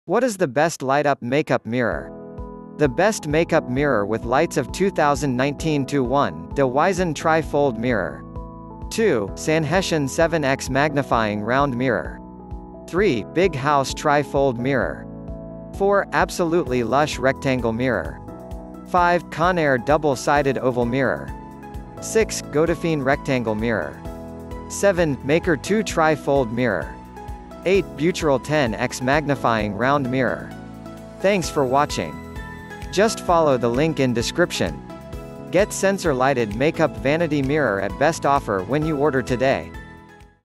What is the best light-up makeup mirror? The best makeup mirror with lights of 2019 to 1, De Wyzen trifold mirror. 2. Sanhetian 7x magnifying round mirror. 3. Big House trifold mirror. 4. Absolutely Lush rectangle mirror. 5. Conair double-sided oval mirror. 6. Godefine rectangle mirror. 7. Maker 2 trifold mirror. 8. Butyral 10x magnifying round mirror. Thanks for watching. Just follow the link in description. Get sensor lighted makeup vanity mirror at best offer when you order today.